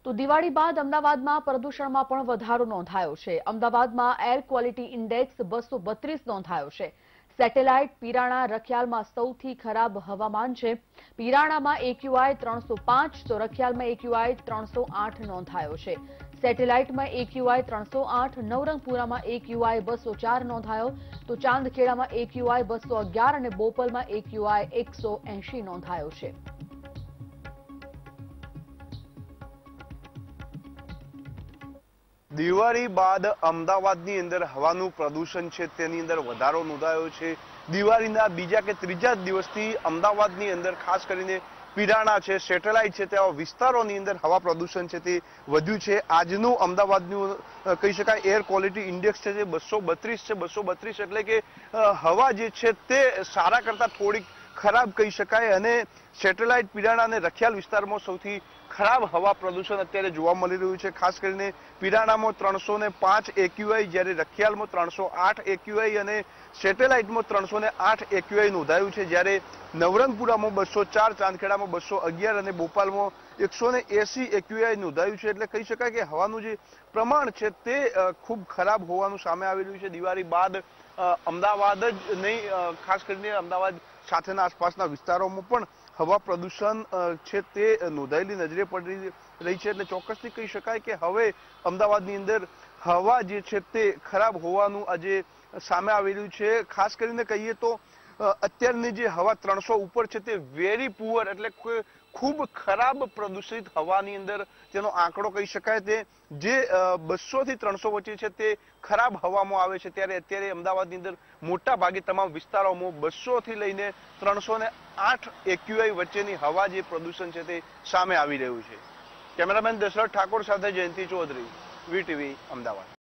તો દિવાળી બાદ અમદાવાદમાં પ્રદૂષણમાં પણ વધારો નોંધાયો છે। અમદાવાદમાં એર ક્વોલિટી ઇન્ડેક્સ 232 નોંધાયો છે। સેટેલાઇટ પીરાણા રખિયાલમાં સૌથી ખરાબ હવામાન છે। પીરાણામાં એક્યુઆઈ 305 તો રખિયાલમાં એક્યુઆઈ 308 નોંધાયો છે। સેટેલાઇટમાં એક્યુઆઈ 308, નવરંગપુરામાં એક્યુઆઈ 204 નોંધાયો તો ચાંદખેડામાં એક્યુઆઈ 211 અને બોપલમાં એક્યુઆઈ 180 નોંધાયો છે। દિવાળી બાદ અમદાવાદની અંદર હવાનું પ્રદૂષણ છે તેની અંદર વધારો નોંધાયો છે। દિવાળીના બીજા કે ત્રીજા દિવસથી અમદાવાદની અંદર ખાસ કરીને પીરાણા છે, સેટેલાઇટ છે તેવા વિસ્તારોની અંદર હવા પ્રદૂષણ છે તે વધ્યું છે। આજનું અમદાવાદનું કહી શકાય એર ક્વોલિટી ઇન્ડેક્સ છે જે 232 છે। 232 એટલે કે હવા જે છે તે સારા કરતા થોડીક ખરાબ કહી શકાય અને સેટેલાઇટ પીરાણા અને રખિયાલ વિસ્તારમાં સૌથી ખરાબ હવા પ્રદૂષણ અત્યારે જોવા મળી રહ્યું છે। ખાસ કરીને પીરાણામાં 305 એક્યુઆઈ જ્યારે રખિયાલમાં 308 એક્યુઆઈ અને સેટેલાઇટમાં 308 એક્યુઆઈ નોંધાયું છે, જ્યારે નવરંગપુરામાં 204, ચાંદખેડામાં 211 અને બોપાલમાં 180 એક્યુઆઈ નોંધાયું છે। એટલે કહી શકાય કે હવાનું જે પ્રમાણ છે તે ખૂબ ખરાબ હોવાનું સામે આવી રહ્યું છે। દિવાળી બાદ અમદાવાદ જ નહીં, ખાસ કરીને અમદાવાદ સાથેના આસપાસના વિસ્તારોમાં પણ હવા પ્રદૂષણ છે તે નોંધાયેલી નજરે પડી રહી છે। એટલે ચોક્કસથી કહી શકાય કે હવે અમદાવાદની અંદર હવા જે છે તે ખરાબ હોવાનું આજે સામે આવી રહ્યું છે। ખાસ કરીને કહીએ તો અત્યારની જે હવા 300 ઉપર છે તે વેરી પુઅર એટલે ખૂબ ખરાબ પ્રદૂષિત હવાની અંદર તેનો આંકડો કહી શકાય તે જે 200 થી 300 વચ્ચે છે તે ખરાબ હવામાં આવે છે। ત્યારે અત્યારે અમદાવાદની અંદર મોટા ભાગે તમામ વિસ્તારોમાં 200 થી લઈને 308 એક્યુઆઈ વચ્ચેની હવા જે પ્રદૂષણ છે તે સામે આવી રહ્યું છે। કેમેરામેન દશરથ ઠાકોર સાથે જયંતિ ચૌધરી, વીટીવી અમદાવાદ।